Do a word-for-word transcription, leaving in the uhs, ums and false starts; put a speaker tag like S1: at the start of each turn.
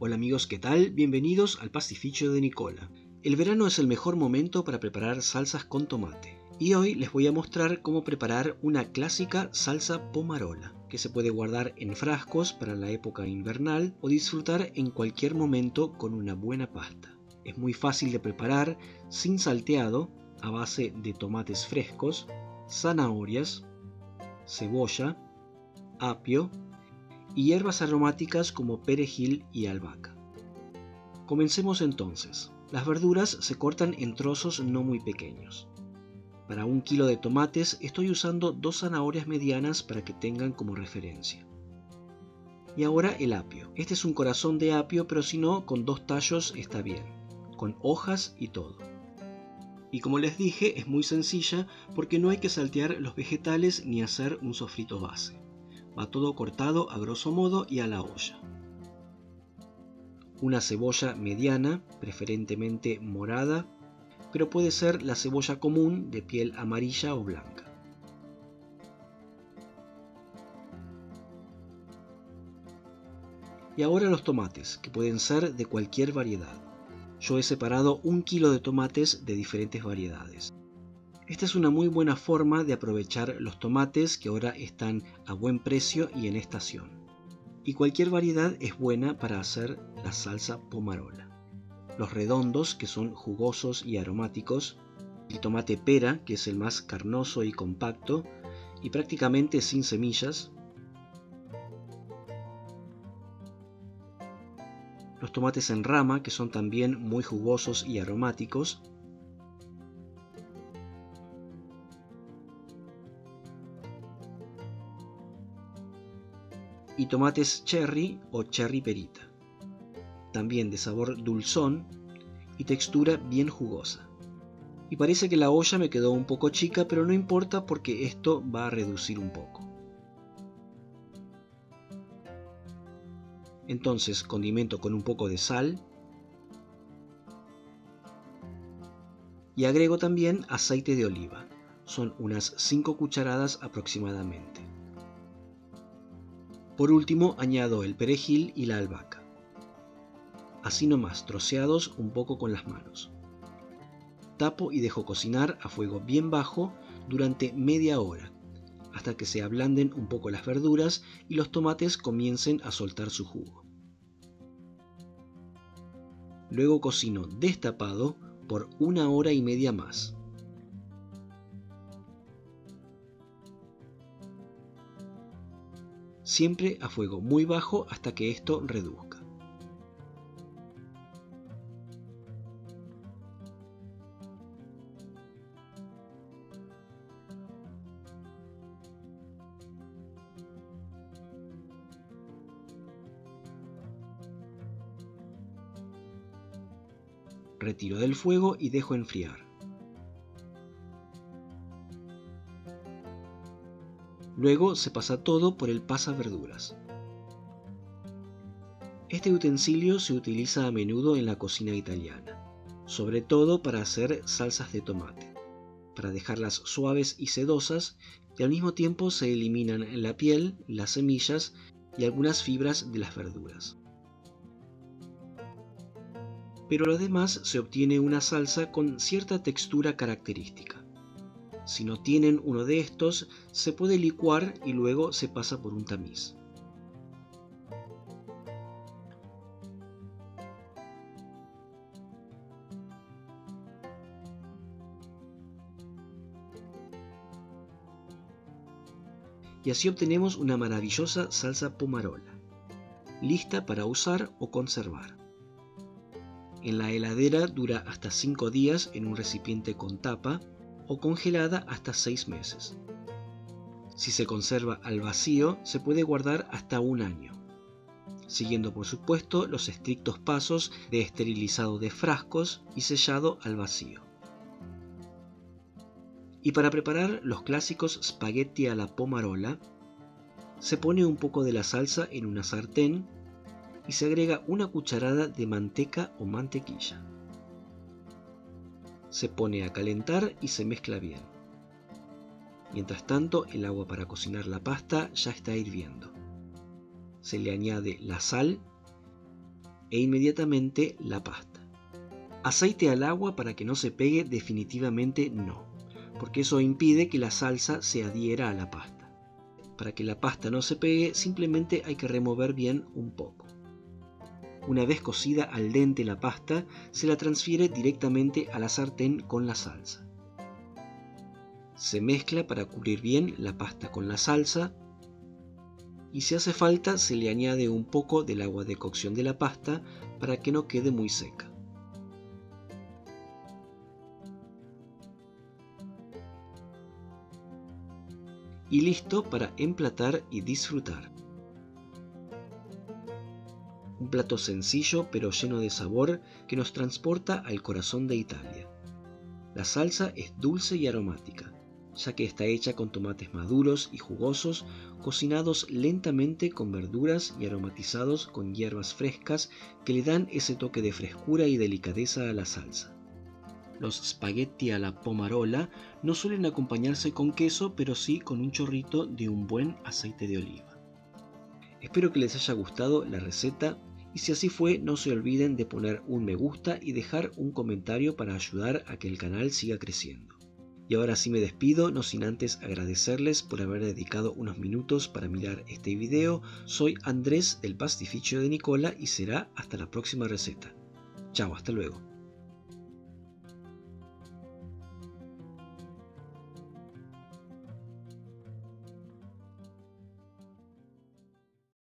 S1: Hola amigos, ¿qué tal? Bienvenidos al pastificio de Nicola. El verano es el mejor momento para preparar salsas con tomate. Y hoy les voy a mostrar cómo preparar una clásica salsa pomarola, que se puede guardar en frascos para la época invernal o disfrutar en cualquier momento con una buena pasta. Es muy fácil de preparar, sin salteado, a base de tomates frescos, zanahorias, cebolla, apio y hierbas aromáticas como perejil y albahaca. Comencemos entonces. Las verduras se cortan en trozos no muy pequeños. Para un kilo de tomates estoy usando dos zanahorias medianas para que tengan como referencia. Y ahora el apio. Este es un corazón de apio, pero si no, con dos tallos está bien, con hojas y todo. Y como les dije, es muy sencilla porque no hay que saltear los vegetales ni hacer un sofrito base. Va todo cortado a grosso modo y a la olla. Una cebolla mediana, preferentemente morada, pero puede ser la cebolla común de piel amarilla o blanca. Y ahora los tomates, que pueden ser de cualquier variedad. Yo he separado un kilo de tomates de diferentes variedades. Esta es una muy buena forma de aprovechar los tomates que ahora están a buen precio y en estación. Y cualquier variedad es buena para hacer la salsa pomarola. Los redondos, que son jugosos y aromáticos, el tomate pera, que es el más carnoso y compacto y prácticamente sin semillas, los tomates en rama, que son también muy jugosos y aromáticos, y tomates cherry o cherry perita, también de sabor dulzón y textura bien jugosa. Y parece que la olla me quedó un poco chica, pero no importa porque esto va a reducir un poco. Entonces condimento con un poco de sal y agrego también aceite de oliva. Son unas cinco cucharadas aproximadamente. Por último añado el perejil y la albahaca. Así nomás, troceados un poco con las manos. Tapo y dejo cocinar a fuego bien bajo durante media hora, hasta que se ablanden un poco las verduras y los tomates comiencen a soltar su jugo. Luego cocino destapado por una hora y media más. Siempre a fuego muy bajo hasta que esto reduzca. Retiro del fuego y dejo enfriar. Luego se pasa todo por el pasaverduras. Este utensilio se utiliza a menudo en la cocina italiana, sobre todo para hacer salsas de tomate, para dejarlas suaves y sedosas, y al mismo tiempo se eliminan la piel, las semillas y algunas fibras de las verduras. Pero además se obtiene una salsa con cierta textura característica. Si no tienen uno de estos, se puede licuar y luego se pasa por un tamiz. Y así obtenemos una maravillosa salsa pomarola, lista para usar o conservar. En la heladera dura hasta cinco días en un recipiente con tapa o congelada hasta seis meses. Si se conserva al vacío, se puede guardar hasta un año, siguiendo por supuesto los estrictos pasos de esterilizado de frascos y sellado al vacío. Y para preparar los clásicos spaghetti a la pomarola, se pone un poco de la salsa en una sartén y se agrega una cucharada de manteca o mantequilla. Se pone a calentar y se mezcla bien. Mientras tanto, el agua para cocinar la pasta ya está hirviendo. Se le añade la sal, e inmediatamente la pasta. Aceite al agua para que no se pegue, definitivamente no, porque eso impide que la salsa se adhiera a la pasta. Para que la pasta no se pegue, simplemente hay que remover bien un poco. Una vez cocida al dente la pasta, se la transfiere directamente a la sartén con la salsa. Se mezcla para cubrir bien la pasta con la salsa y si hace falta se le añade un poco del agua de cocción de la pasta para que no quede muy seca. Y listo para emplatar y disfrutar. Un plato sencillo pero lleno de sabor que nos transporta al corazón de Italia. La salsa es dulce y aromática, ya que está hecha con tomates maduros y jugosos, cocinados lentamente con verduras y aromatizados con hierbas frescas que le dan ese toque de frescura y delicadeza a la salsa. Los spaghetti a la pomarola no suelen acompañarse con queso, pero sí con un chorrito de un buen aceite de oliva. Espero que les haya gustado la receta y si así fue, no se olviden de poner un me gusta y dejar un comentario para ayudar a que el canal siga creciendo. Y ahora sí me despido, no sin antes agradecerles por haber dedicado unos minutos para mirar este video. Soy Andrés del Pastificio de Nicola y será hasta la próxima receta. Chao, hasta luego.